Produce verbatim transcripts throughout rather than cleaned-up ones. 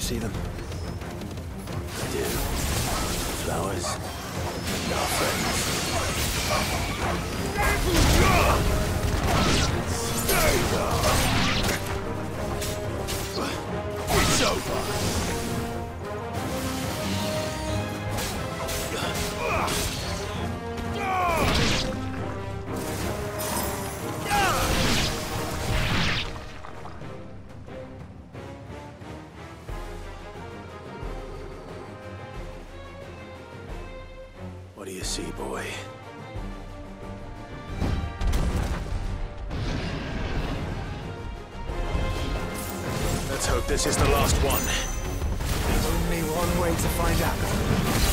see them? I do. Flowers. And our friends. It's over! What do you see, boy? Let's hope this is the last one. There's only one way to find out.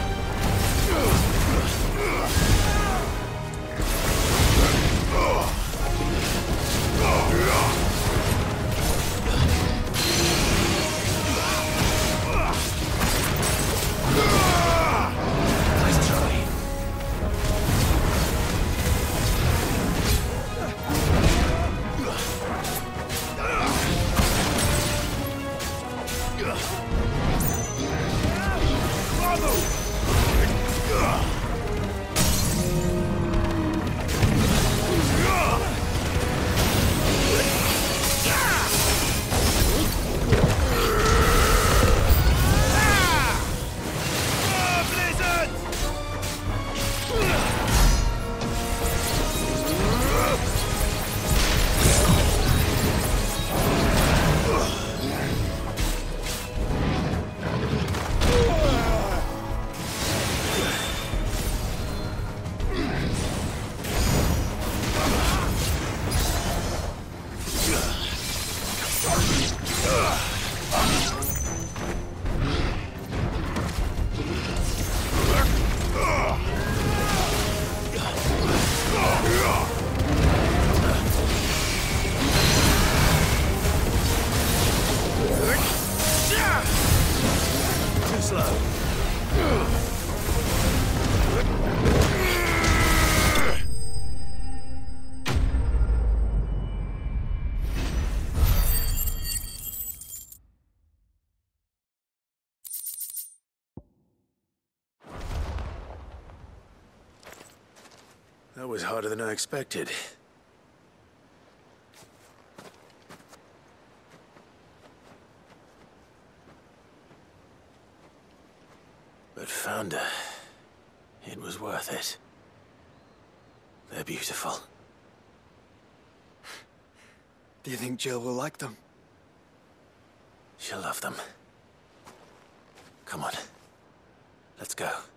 That was harder than I expected. But Founder, it was worth it. They're beautiful. Do you think Jill will like them? She'll love them. Come on. Let's go.